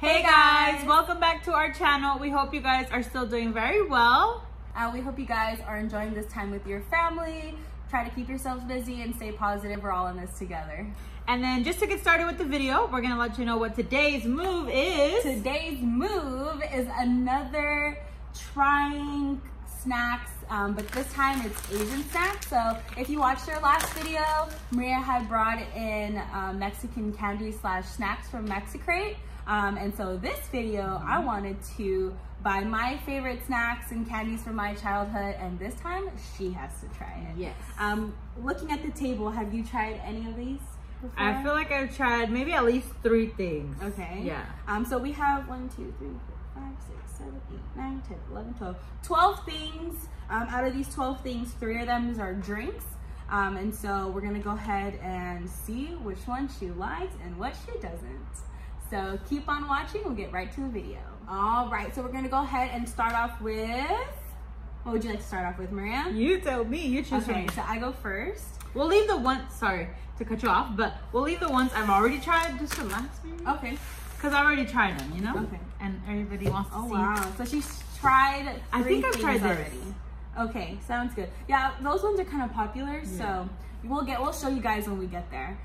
Hey guys, welcome back to our channel. We hope you guys are still doing very well. We hope you guys are enjoying this time with your family. Try to keep yourselves busy and stay positive. We're all in this together. And then just to get started with the video, we're gonna let you know what today's move is. Today's move is another trying snacks, but this time it's Asian snacks. So if you watched our last video, Maria had brought in Mexican candies / snacks from Mexicrate. And so this video, I wanted to buy my favorite snacks and candies from my childhood, and this time she has to try it. Yes. Looking at the table, have you tried any of these before? I feel like I've tried maybe at least 3 things. Okay. Yeah. So we have 1, 2, 3, 4, 5, 6, 7, 8, 9, 10, 11, 12. 12 things. Out of these 12 things, 3 of them are drinks. And so we're gonna go ahead and see which one she likes and what she doesn't. So keep on watching, we'll get right to the video. All right, so we're gonna go ahead and start off with, what would you like to start off with, Maria? You tell me, you choose for me. So I go first. We'll leave the ones, sorry to cut you off, but we'll leave the ones I've already tried just for last maybe. Okay. Because I already tried them, you know? Okay. And everybody wants to see. Oh wow, so she's tried 3 I think I've tried this already. Okay, sounds good. Yeah, those ones are kind of popular, so we'll show you guys when we get there.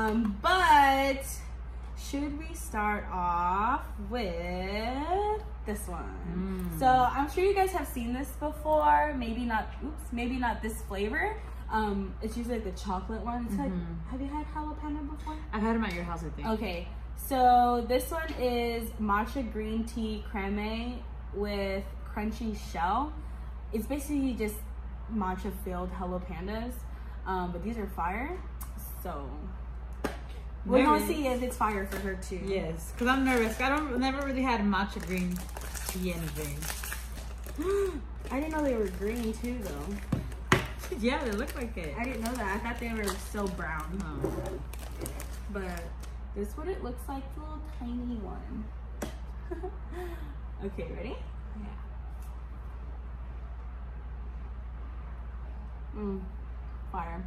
But should we start off with this one? So I'm sure you guys have seen this before. Maybe not. Oops. Maybe not this flavor. It's usually like the chocolate one. It's like, have you had jalapeno before? I've had them at your house, I think. Okay. So this one is matcha green tea creme with crunchy shell. It's basically just matcha filled Hello Pandas, but these are fire. So we're gonna see if it's fire for her too. Yes, because I'm nervous. Never really had matcha green tea anything. I didn't know they were green too though. Yeah, they look like it. I didn't know that. I thought they were so brown. Oh. But this is what it looks like, the little tiny one. Okay, ready? Yeah. Fire.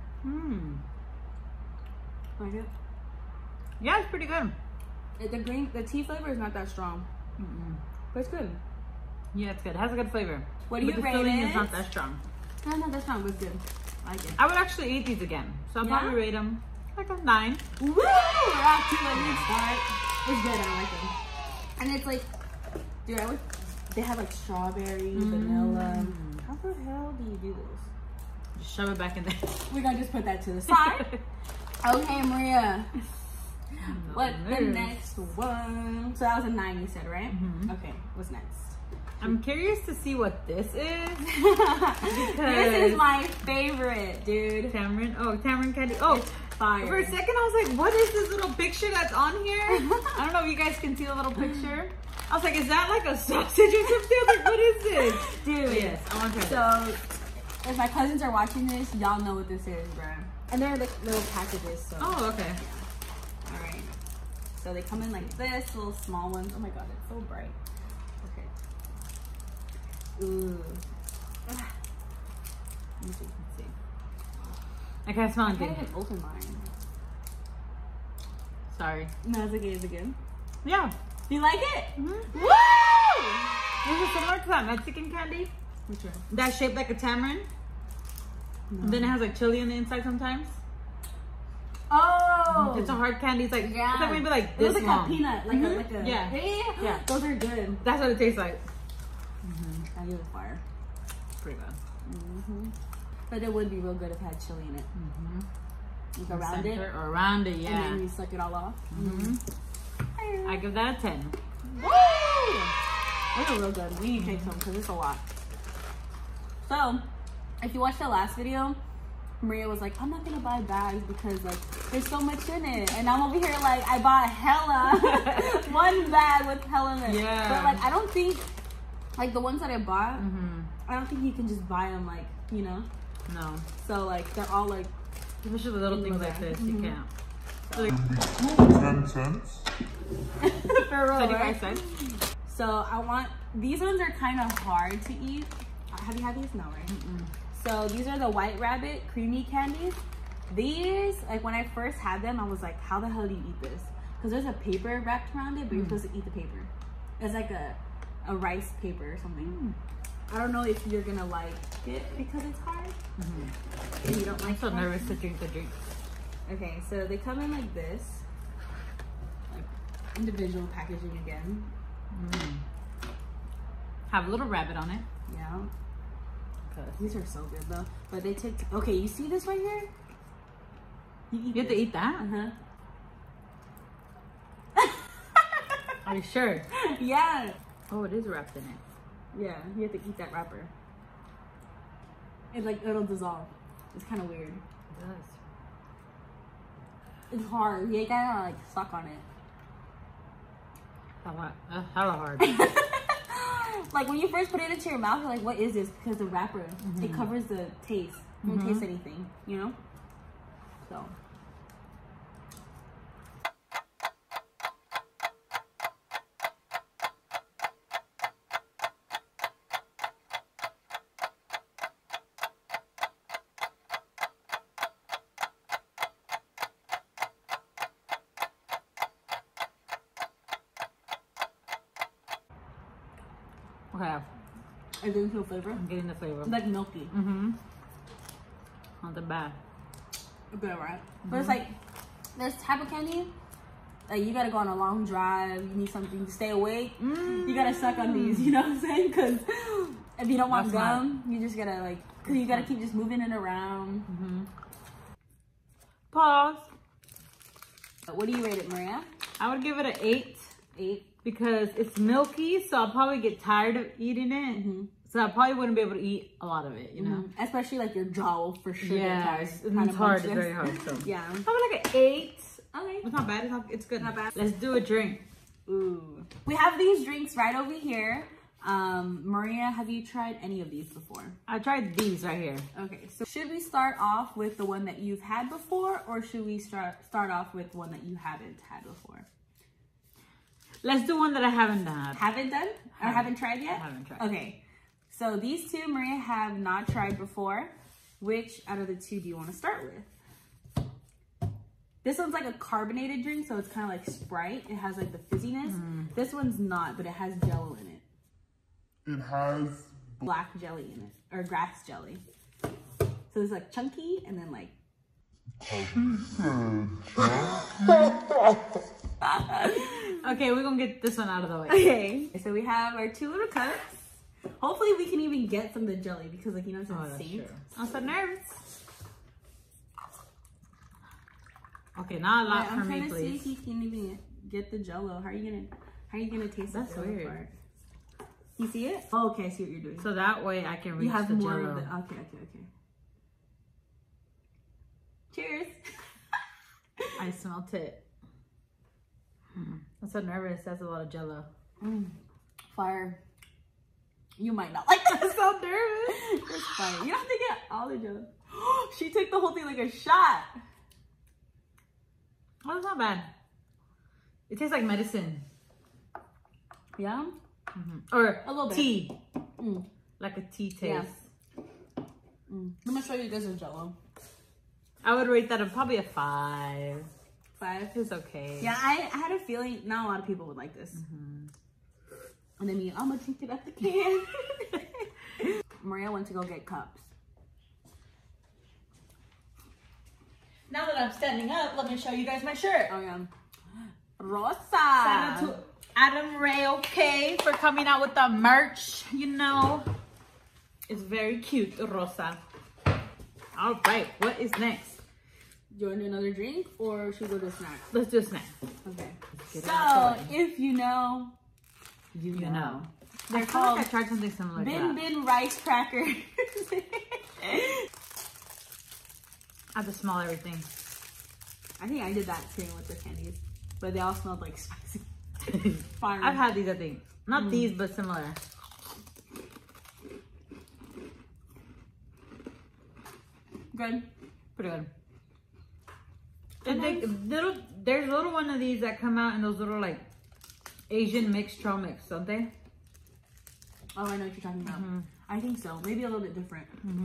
Like it? Yeah, it's pretty good. The tea flavor is not that strong, but it's good. Yeah, it's good. It has a good flavor. What do you rate the filling it? is not that strong. No, not that strong, but it's good. I like it. I would actually eat these again, so I'll probably rate them like a 9. Woo! We're off to a good start. It's good. I like them. And it's like, dude, they have like strawberry, vanilla. How the hell do you do this? Just shove it back in there. We're gonna just put that to the side. Okay, Maria. What the next one? So that was a 9 you said, right? Okay, what's next? I'm curious to see what this is. This is my favorite, dude. Tamarind. Oh, tamarind candy. Oh, it's fire. For a second I was like, what is this little picture that's on here? I don't know if you guys can see the little picture. I was like, is that like a sausage or something? I was like, what is this? Dude. But yes, I want to try this. So if my cousins are watching this, y'all know what this is, bro. And they're like little packages, so. Oh, okay. Yeah. All right. So they come in like this, little small ones. Oh my God, it's so bright. Okay. Ooh. Let me see. Let's see. I can't smell I anything. can't even open mine. Sorry. No, it's okay. It's good. Yeah. Do you like it? Woo! This is similar to that Mexican candy. Which one? That's shaped like a tamarind. No. And then it has like chili on the inside sometimes. Oh! It's a hard candy. It's like, it's like maybe like this like long. A peanut. Like a yeah. Those are good. That's what it tastes like. I give it fire. Pretty good. But it would be real good if it had chili in it. Like around it. Or around it, yeah. And then you suck it all off. I give that a 10. Woo! Those are real good. We need to take some because it's a lot. So, if you watched the last video, Maria was like, I'm not gonna buy bags because like there's so much in it. And I'm over here like, I bought hella. One bag with hella in it. Yeah. But like, I don't think, like the ones that I bought, I don't think you can just buy them like, you know? No. So like, they're all like, especially the little things like this, you can't. So, like, 10 cents. For real, 35 cents. So I want, these ones are kind of hard to eat. Have you had these? No, right? So these are the White Rabbit creamy candies. These, like when I first had them, I was like, how the hell do you eat this? because there's a paper wrapped around it, but you're supposed to eat the paper. It's like a rice paper or something. I don't know if you're gonna like it because it's hard. And you don't like. I'm so nervous to drink the drink. Okay, so they come in like this, like individual packaging again. Have a little rabbit on it. Yeah. These are so good though. But they take. Okay, you see this right here? You have to eat that? Are you sure? Yeah. Oh, it is wrapped in it. Yeah, you have to eat that wrapper. It's like, it'll dissolve. It's kind of weird. It does. It's hard. You gotta like suck on it. Hella hard. Like when you first put it into your mouth, you're like, what is this? Because the wrapper, it covers the taste. You don't taste anything, you know? So. Okay. I didn't feel flavor. I'm getting the flavor. It's like milky. Not the bad. Good, right? But it's like this type of candy, like you gotta go on a long drive, you need something to stay awake. You gotta suck on these, you know what I'm saying? Because if you don't want gum, you just gotta like, because you gotta keep just moving it around. Pause. What do you rate it, Maria? I would give it an 8. 8. Because it's milky, so I'll probably get tired of eating it. So I probably wouldn't be able to eat a lot of it, you know? Especially like your jaw will for sure get tired. It's hard. It's very hard. So. Yeah. Probably like an 8. Okay. It's not bad. It's good. Not bad. Let's do a drink. Ooh. We have these drinks right over here. Maria, have you tried any of these before? I tried these right here. Okay, so should we start off with the one that you've had before, or should we start off with one that you haven't had before? Let's do one that I haven't done. Haven't done? Or haven't tried yet? I haven't tried. Okay, so these two Maria have not tried before. Which out of the two do you want to start with? This one's like a carbonated drink, so it's kind of like Sprite. It has like the fizziness. This one's not, but it has Jello in it. It has black jelly in it, or grass jelly. So it's like chunky and then like. Okay, we're gonna get this one out of the way. Okay, so we have our 2 little cups. Hopefully we can even get some of the jelly because like, you know, it's insane. I'm so nervous. Okay, not a lot for me, please. I'm trying to see if you can even get the Jello. How are you gonna taste That's the weird. part? You see it? Oh, okay, I see what you're doing. So that way I can reach you have the more Jello. of the, okay. Cheers. I smelt it. I'm so nervous. That's a lot of Jello. Fire. You might not like that. I'm so nervous. It's fire. You don't have to get all the Jello. She took the whole thing like a shot. Oh, it's not bad. It tastes like medicine. Yeah? Or a little bit. Tea. Like a tea taste. Yeah. Let me show you guys the Jello. I would rate that probably a 5. 5? It's okay. Yeah, I had a feeling not a lot of people would like this. And then I'm gonna drink it at the can. Maria went to go get cups. Now that I'm standing up, let me show you guys my shirt. Oh yeah. Rosa. Shout out to Adam Ray, okay, for coming out with the merch, you know. It's very cute, Rosa. All right, what is next? Do you want to do another drink or should we go to snack? Let's do a snack. Okay. So, if you know, you know. They're I feel called like I tried something similar to that. Bin rice crackers. I have to smell everything. I think I did that too with the candies, but they all smelled like spicy. Fire. I've had these, I think. Not these, but similar. Good. Pretty good. There's a little one of these that come out in those little like Asian mixed trail mix, don't they? Oh, I know what you're talking about. I think so. Maybe a little bit different.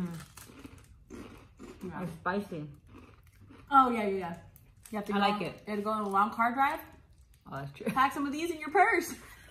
Yeah. It's spicy. Oh yeah. You have to. I like it. You have to go on a long car drive. Oh, that's true. Pack some of these in your purse.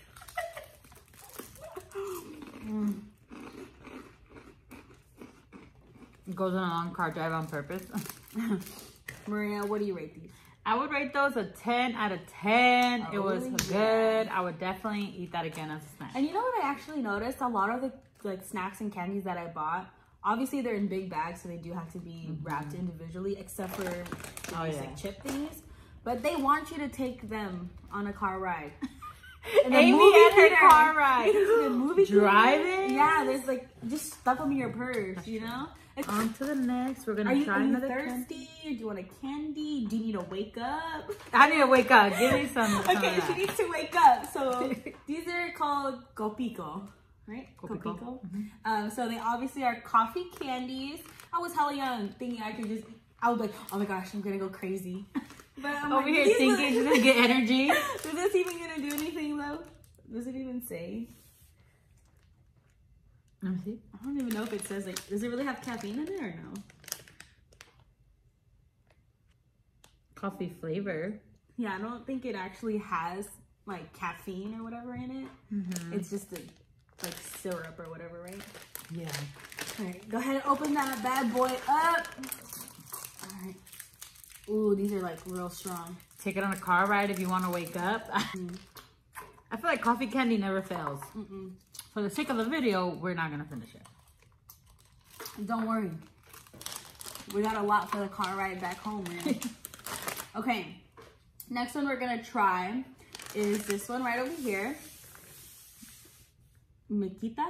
It goes on a long car drive on purpose. Maria, what do you rate these? I would rate those a 10 out of 10. It was yeah. good. I would definitely eat that again as a snack. And you know what I actually noticed? A lot of the like snacks and candies that I bought, obviously they're in big bags, so they do have to be wrapped individually, except for these like chip things. But they want you to take them on a car ride. Amy and her car ride. The movie driving? Yeah, there's like, just stuff them in your purse, you know? On to the next. We're going Are to you try another thirsty? Do you want a candy? Do you need to wake up? I need to wake up. Give me some. Okay, she needs to wake up. So these are called Copico, right? Copico. So they obviously are coffee candies. I was hella young, thinking I could just, I was like, oh my gosh, I'm gonna go crazy. But I'm over here thinking she's gonna get energy. Is this even gonna do anything though? Does it even say? Let me see. I don't even know if it says, like, does it really have caffeine in it or no? Coffee flavor. Yeah, I don't think it actually has like caffeine or whatever in it. It's just a like syrup or whatever, right? Yeah. All right, go ahead and open that bad boy up. All right. Ooh, these are like real strong. Take it on a car ride if you want to wake up. I feel like coffee candy never fails. For the sake of the video, we're not gonna finish it. Don't worry. We got a lot for the car ride back home, man. Okay, next one we're gonna try is this one right over here. Milkita.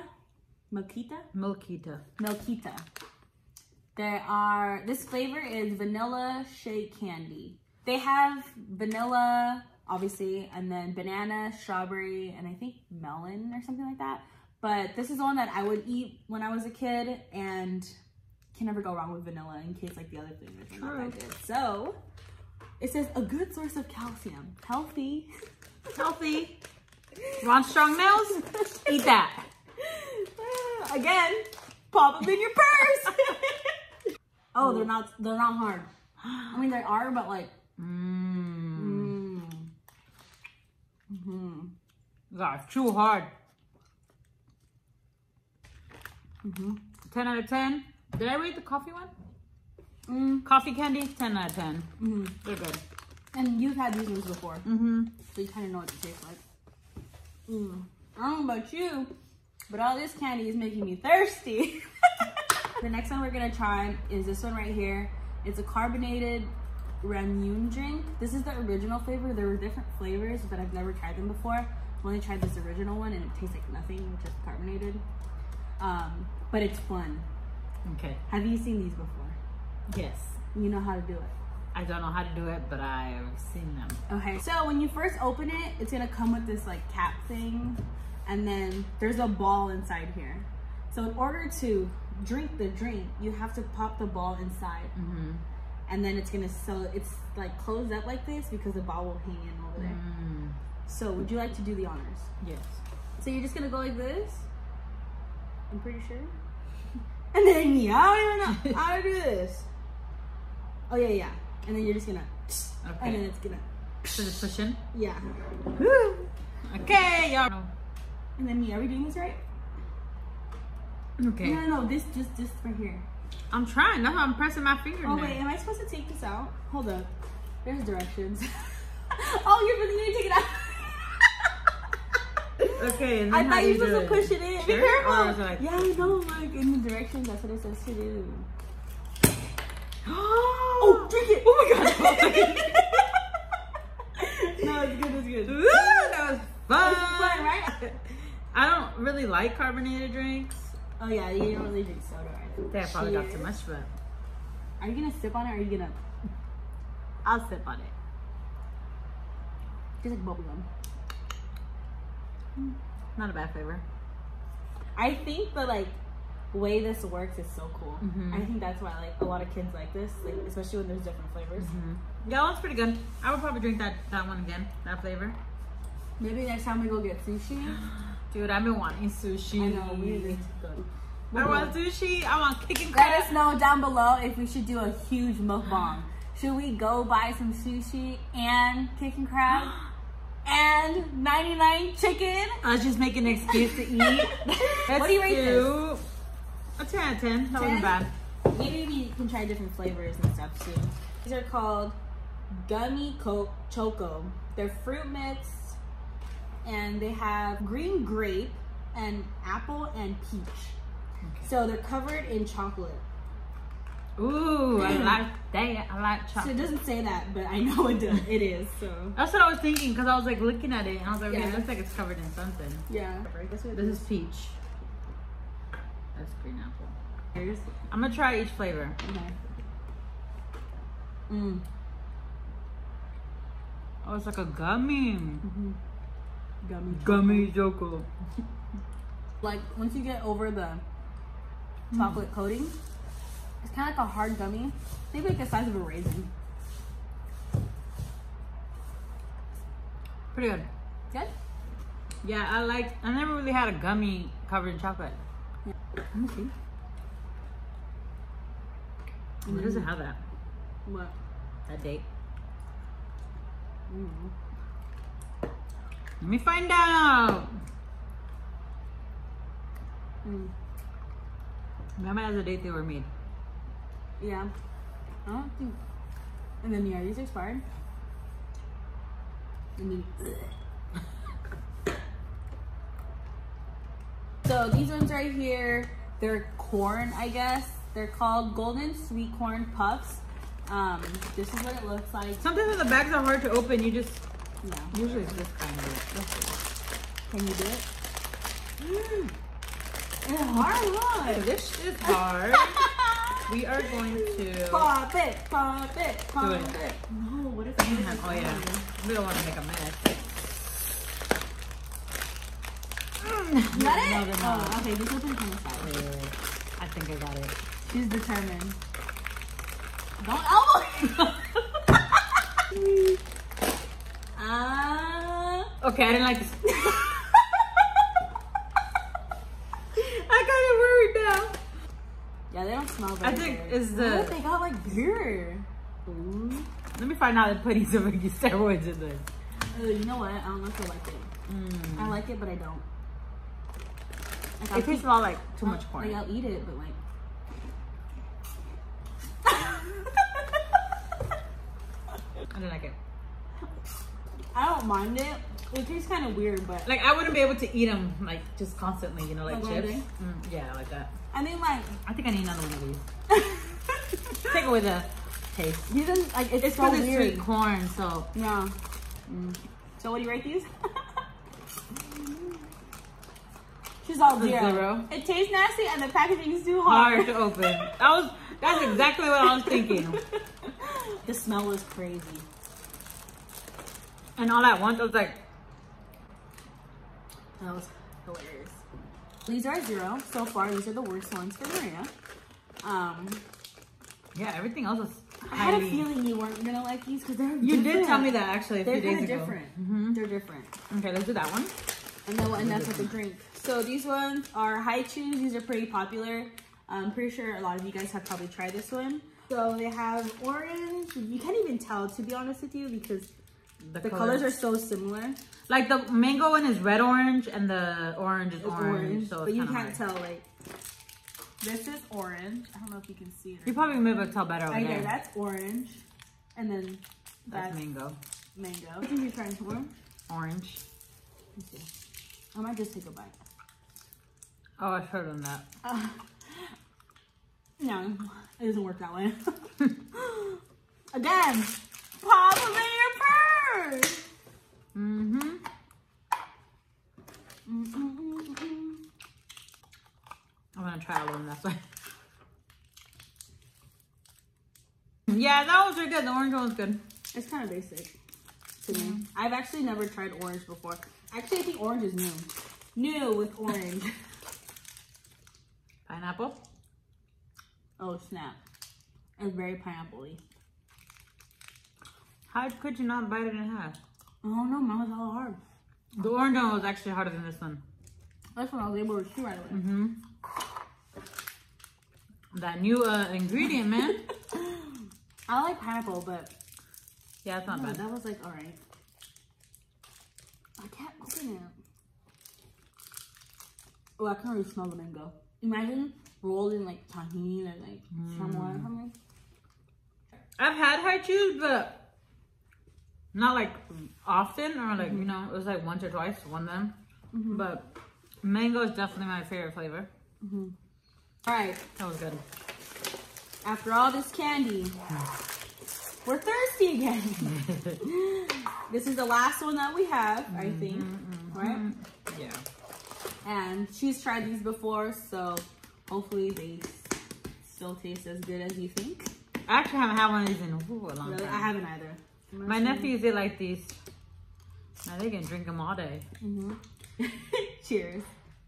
This flavor is vanilla shake candy. They have vanilla, obviously, and then banana, strawberry, and I think melon or something like that. But this is the one that I would eat when I was a kid, and can never go wrong with vanilla in case like the other flavors are not that good. So it says a good source of calcium, healthy. Want strong nails? Eat that. Again, pop them in your purse. Oh, they're not hard. I mean, they are, but like, That's too hard. 10 out of 10. Did I rate the coffee one? Coffee candy, 10 out of 10. They're good. And you've had these ones before. So you kind of know what they taste like. I don't know about you, but all this candy is making me thirsty. The next one we're gonna try is this one right here. It's a carbonated ramune drink. This is the original flavor. There were different flavors, but I've never tried them before. I've only tried this original one, and it tastes like nothing, which is carbonated. But it's fun. Okay. Have you seen these before? Yes. You know how to do it. I don't know how to do it, but I've seen them. Okay, so when you first open it, it's gonna come with this like cap thing, and then there's a ball inside here. So in order to drink the drink, you have to pop the ball inside. And then it's gonna, so it's like closed up like this because the ball will hang in over there. So would you like to do the honors? Yes. So you're just gonna go like this? I'm pretty sure. And then, yeah, I don't even know how to do this. Oh yeah. And then you're just gonna, and then it's gonna. So just push in? Yeah. Okay, y'all. And then are we doing this right? Okay. No, this just right here. I'm trying. That's how I'm pressing my finger. Oh wait, am I supposed to take this out? Hold up. There's directions. Oh, you're really gonna take it out. Okay, and then I thought you were supposed to push it in. Sure? Be careful. Or is it like... Yeah, I know, like in the directions, that's what it says to do. Oh, drink it! Oh my god! No, it's good. Ooh, that was fun! This is fun, right? I don't really like carbonated drinks. Oh yeah, you don't really drink soda, right? I probably got too much, but... Are you gonna sip on it or are you gonna... I'll sip on it. Just like bubblegum. Not a bad flavor. I think the like way this works is so cool. I think that's why like a lot of kids like this, like especially when there's different flavors. Yeah, that one's pretty good. I would probably drink that one again, that flavor. Maybe next time we go get sushi. Dude, I've been wanting sushi. I know, we need to go. I want sushi. I want kicking crab. Let us know down below if we should do a huge mukbang. Should we go buy some sushi and kicking crab? and 99 chicken. I was just making an excuse to eat. What do you rate this? A 10 out of 10. That 10? wasn't bad. Maybe we can try different flavors and stuff too. These are called Gummy Choco. They're fruit mixed, and they have green grape and apple and peach. Okay. So they're covered in chocolate. Ooh, I like that. I like chocolate. So it doesn't say that, but I know it does. It is. So that's what I was thinking, because I was like looking at it and I was like, okay, yeah. it looks like it's covered in something. Yeah. This is peach. That's green apple. Here's. I'm gonna try each flavor. Okay. Mm. Oh, it's like a gummy. Mm-hmm. Gummy chocolate. Like once you get over the chocolate coating, it's kind of like a hard gummy. Maybe like the size of a raisin. Pretty good. Good? Yeah, I never really had a gummy covered in chocolate. Yeah. Let me see. Where does it have that? What? That date. Mm. Let me find out. Mm. Mama has a date they were made. Yeah. I don't think. And then yeah, these are expired. And then. So these ones right here, they're corn, I guess. They're called Golden Sweet Corn Puffs. This is what it looks like. Sometimes when the bags are hard to open, you just Yeah. usually it's this kind of. Can you do it? It's hard, look. This is hard. We are going to Pop it, pop it, pop Do it. it. No, what if Oh yeah, we don't want to make a mess. You got it? No, they're not. Oh, okay, this one's on the side. I think I got it. She's determined. Don't elbow me. Okay, I didn't like this. I got it worried now. Yeah, they don't smell very I think good. it's the. What? They got like beer. Ooh. Let me find out if putting some steroids in this. You know what? I don't know if I like it. I like it, but I don't. Like, It tastes a lot like too much corn. Like, I'll eat it, but like. I didn't like it. I don't mind it. It tastes kind of weird, but Like I wouldn't be able to eat them like just constantly, you know, like Like chips. one Yeah, like that. I mean, like, I think I need another one of these. Take away the taste. these are like it's so because it's weird. sweet corn, so Yeah. So what do you rate these? She's all A 0. 0. It tastes nasty and the packaging is too hard hard. to open. That's exactly what I was thinking. The smell was crazy. And all at once, I was like, That was hilarious. These are 0 so far. These are the worst ones for Maria. yeah, everything else was I had a highly. feeling you weren't gonna like these because they're You different. did tell me that actually a They're few kind days of ago. different. They're different. Okay, let's do that one. And then we'll end up with a drink. So these ones are high chews. These are pretty popular. I'm pretty sure a lot of you guys have probably tried this one. So they have orange. You can't even tell, to be honest with you, because the colors are so similar. Like the mango one is red orange and the orange is orange. So but it's you kinda can't hard. tell, like, this is orange. I don't know if you can see it. You probably may be able to tell better over Right there. there, that's orange. And then That's that's mango. mango. What think you're trying? Orange? Orange. Let's see. I might just take a bite. Oh, I've heard on that. No, it doesn't work that way. Again, pop them in your purse. Mm-hmm. I'm gonna try all of them, that's why. Yeah, that was really good. The orange one was good. It's kind of basic to me. I've actually never tried orange before. Actually, I think orange is new. New with orange. Pineapple. Oh, snap. It's very pineapple-y. How could you not bite it in half? Oh, no, mine was all hard. The orange one was actually harder than this one. That's when I was able to chew right away. Mm-hmm. That new ingredient, man. I like pineapple, but Yeah, it's not bad. that was like, all right. in it? Oh, I can already smell the mango. Imagine rolled in like tahini or like chamoy or something. I've had high chews, but not like often, or like, you know, it was like once or twice, one of them. But mango is definitely my favorite flavor. All right. That was good. After all this candy, we're thirsty again. This is the last one that we have, I think, right? Yeah. And she's tried these before, so hopefully they still taste as good as you think. I actually haven't had one of these in a long Really? time. I haven't either. My nephews, they like these. Now they can drink them all day. Cheers.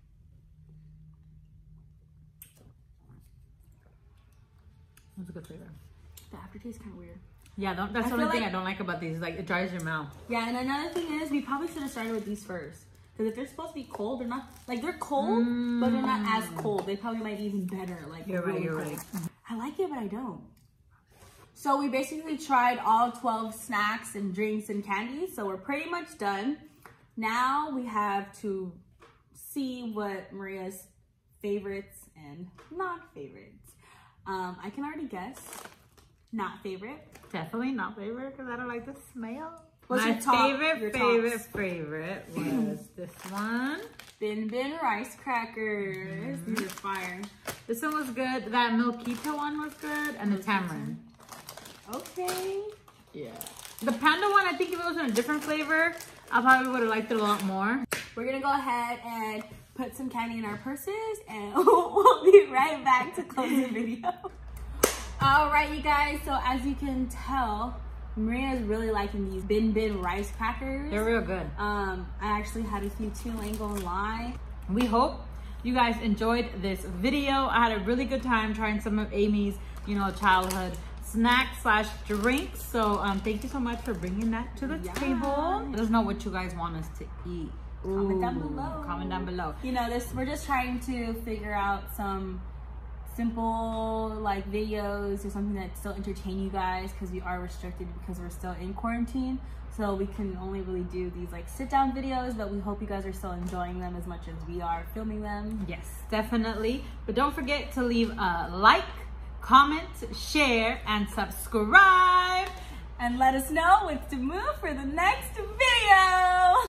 That's a good flavor. The aftertaste is kind of weird. Yeah, that's the only thing I don't like about these. Like, it dries your mouth. Yeah, and another thing is, we probably should have started with these first. Because if they're supposed to be cold, they're not, like, they're cold, but they're not as cold. They probably might be even better. Like, You're really right. cold. I like it, but I don't. So we basically tried all 12 snacks and drinks and candies. So we're pretty much done. Now we have to see what Maria's favorites and not favorites. I can already guess. Not favorite. Definitely not favorite because I don't like the smell. What's My your top, favorite was this one. Bin rice crackers. These are fire. This one was good. That Milkita one was good. And the tamarind. Okay. Yeah. The panda one, I think if it was in a different flavor, I probably would have liked it a lot more. We're going to go ahead and put some candy in our purses. And we'll be right back to close the video. All right, you guys. So as you can tell, Maria is really liking these bin rice crackers. They're real good. I actually had a few too, ain't gonna lie. We hope you guys enjoyed this video. I had a really good time trying some of Amy's, you know, childhood snacks / drinks. So thank you so much for bringing that to the table. Let us know what you guys want us to eat. Comment down below. Comment down below. You know, we're just trying to figure out some simple like videos or something that still entertain you guys, because we are restricted because we're still in quarantine, so we can only really do these like sit down videos, but we hope you guys are still enjoying them as much as we are filming them. Yes, definitely. But don't forget to leave a like, comment, share, and subscribe, and let us know what to move for the next video.